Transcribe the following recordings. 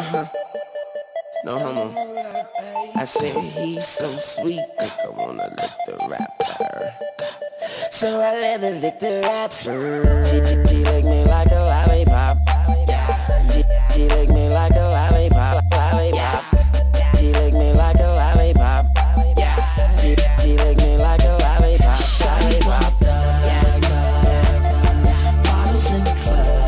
No homo. I said he's so sweet, I wanna lick the rapper. So I let her lick the rapper. She lick me like a lollipop. She lick me like a lollipop. She lick me like a lollipop. She lick me like a lollipop. Bottles in the club.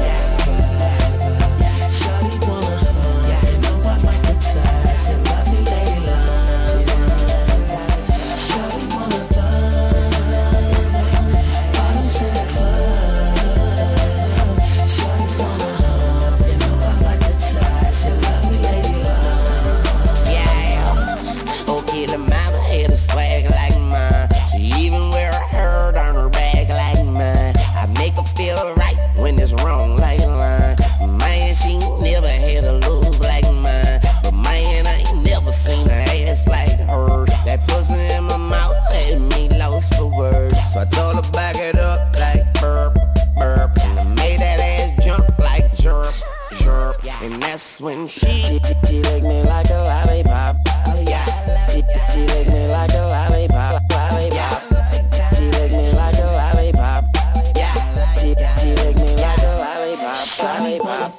Shawty wanna hug. You know I like to touch. You love me, lady love. Shawty wanna thug. Bottles in the club. Shawty wanna hug. You know I like to touch. You love me, lady love. Yeah. Okay, the mama had a swag like mine. She even wear a herd on her back like mine. I make her feel right when it's wrong like line. Man, she never had a lose like mine. But man, I ain't never seen her ass like her. That pussy in my mouth had me lost for words. So I told her back it up like burp, burp. And I made that ass jump like jerk, jerk. And that's when she licked me like a lollipop. Oh yeah. She licked me like a lollipop, lollipop. She licked me like a lollipop. Yeah. She licked me like a lollipop, lollipop.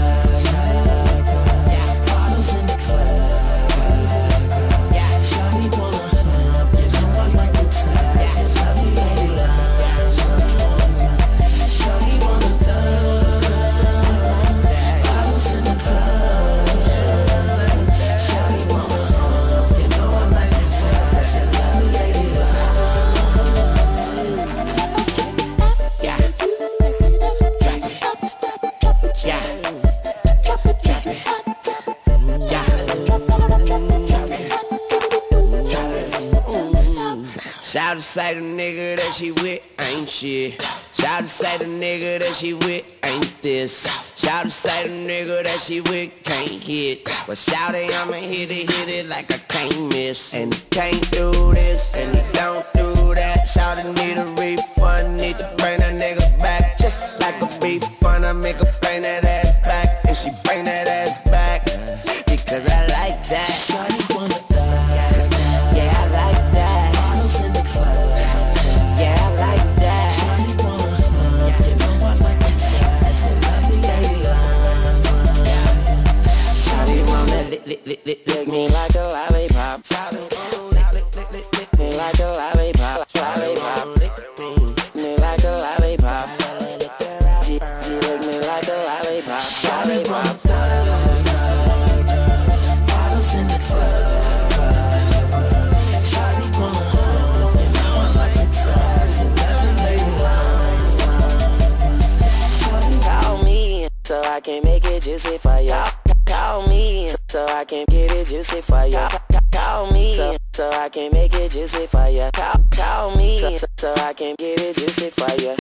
Bottles in the club. Shawty wanna hug. You know I like to touch. You love me, lady love. Shawty wanna thug. Bottles in the club. Shawty wanna hug. You know I like to touch. You love me, lady love. Yeah. Shout to say the nigga that she with ain't shit. Shout to say the nigga that she with ain't this. Shout to say the nigga that she with can't hit. But shout it, I'ma hit it like I can't miss. And he can't do this, and he don't do that. Shout it, need a refund, need to bring that nigga back. Just like a beef fun, I make her bring that ass back. And she bring that ass back, because I like that. Shawty wanna thug. Yeah, I like that. Bottles in the club. Yeah, I like that. Shawty wanna hug. You know I like to touch. You love me, lady love. Shawty wanna lick me like a lollipop. Shawty wanna lick me like a lollipop, lollipop. Me like a lollipop. She lick me like a lollipop. Shawty wanna thug. Bottles in the club. Shawty wanna hug. You know I like to touch. You love me, lady love. Shawty call me so I can make it juicy for ya. Call me so I can get it juicy for ya. Call me so I can make it juicy for ya. Call me so I can get it juicy for ya.